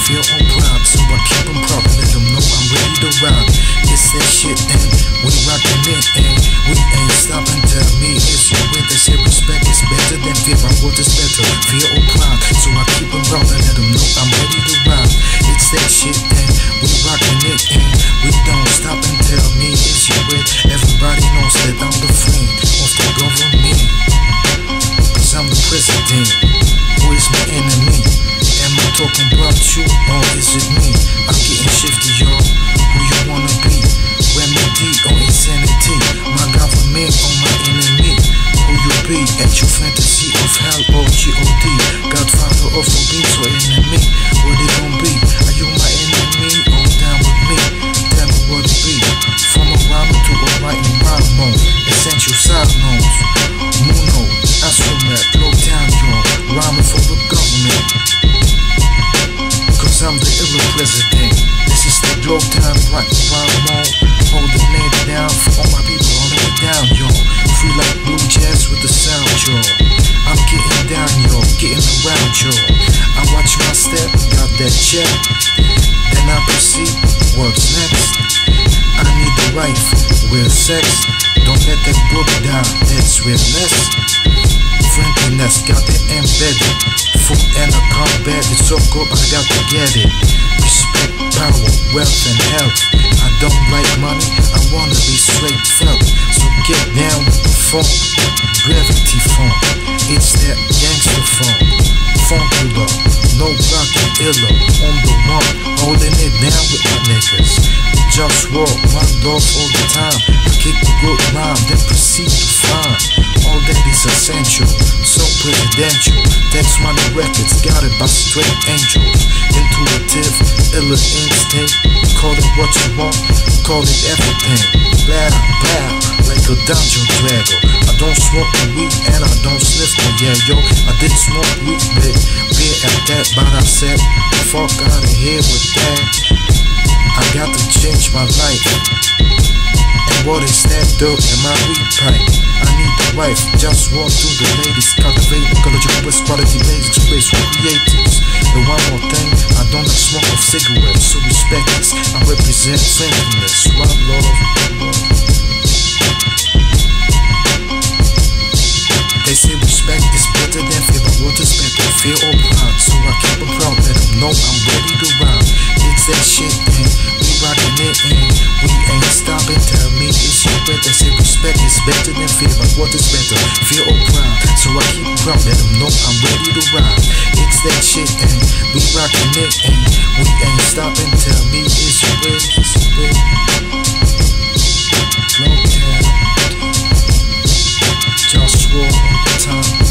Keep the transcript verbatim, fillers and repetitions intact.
feel all proud, so I keep them proud and let them know I'm ready to ride. It's that shit and we rockin' it and we ain't stopping. Tell me it's you with that shit. Respect is better than fear, my word is better. Feel all proud, so I keep them proud and let them know I'm ready to ride. It's that shit and we rockin' it and we don't stop and tell me it's you with. Everybody knows that I'm the friend of the government, cause I'm the president. Who is my enemy? Am I talking about you or is it me? I'm getting shifty, y'all. Who you wanna be? Remedy or insanity? My government or my enemy? Who you be? At your fantasy of hell or G O D? Godfather of a beat or enemy? What it gon' be? Are you my enemy or down with me? Tell me what it be. From a rhyming to a writing rhyme mode. Essential side notes. Muno, Astromet, Globetown, y'all. Rhyming for the government, cause I'm the illa president. This is the Globetown right rhyme mode. Holding it down for all my people, holding it down, y'all. Free like blue jazz with the sound, y'all. I'm getting down, y'all, getting around, y'all. I watch my step, got that check. Then I proceed, what's next? I need the wife, real sex. Don't let that book down, that's realness. Friendliness, got it embedded. Food and a combat, it's so good, I got to get it. Respect, power, wealth and health. I don't like money, I wanna be straight felt. So get down with the funk, gravity funk. It's that gangster funk, Funkula, no rockin' illa. On the one, holding it down with my niggas. JustWar, one love all the time. I kick the good rhyme, then proceed to find all that is essential, so presidential. Text money records, got it by straight angels. Intuitive, illa instinct. Call it what you want, call it everything. Blah, blah, like a dungeon dragger. I don't smoke the weed and I don't sniff the yeah, yo. I did smoke weed, but beer at that, but I said, fuck out of here with that. I got to change my life. And what is that dirt in my weed pipe? I need the wife, just walk through the ladies. Cultivate ecological best quality basic space for creatives. And one more thing, I don't like smoke of cigarettes, so respect this. I represent friendliness, one love. They say respect is better than fear, but what is better? Fear or pride? So I keep them proud, let them know I'm ready to rhyme. It's that shit and we rockin' it and we ain't stopping. Tell me it's your bet. They say respect is better than fear, but what is better? Fear or pride? So I keep them proud, let them know I'm ready to rhyme. It's that shit and we rockin' it and we ain't stopping. Tell me it's your bet, it's your bet. Globetown, JustWar all the time.